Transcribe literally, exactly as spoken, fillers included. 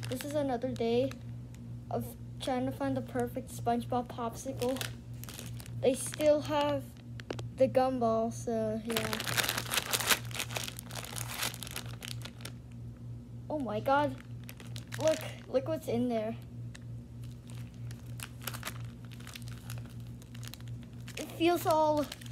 This is another day of trying to find the perfect SpongeBob popsicle. They still have the gumball, so yeah. Oh my god. Look, look what's in there. It feels all